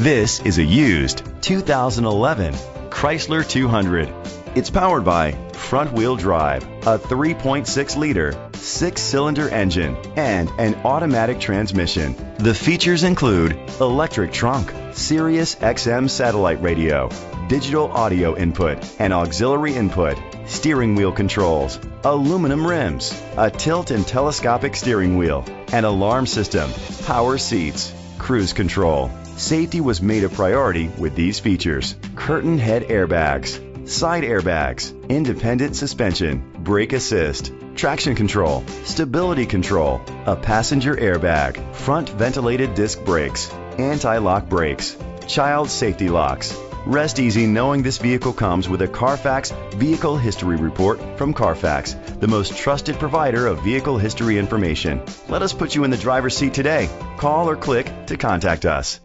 This is a used 2011 Chrysler 200. It's powered by front-wheel drive, a 3.6-liter, 6-cylinder engine, and an automatic transmission. The features include electric trunk, Sirius XM satellite radio, digital audio input and auxiliary input, steering wheel controls, aluminum rims, a tilt and telescopic steering wheel, an alarm system, power seats, cruise control. Safety was made a priority with these features: curtain head airbags, side airbags, independent suspension, brake assist, traction control, stability control, a passenger airbag, front ventilated disc brakes, anti-lock brakes, child safety locks. Rest easy knowing this vehicle comes with a Carfax Vehicle History Report from Carfax, the most trusted provider of vehicle history information. Let us put you in the driver's seat today. Call or click to contact us.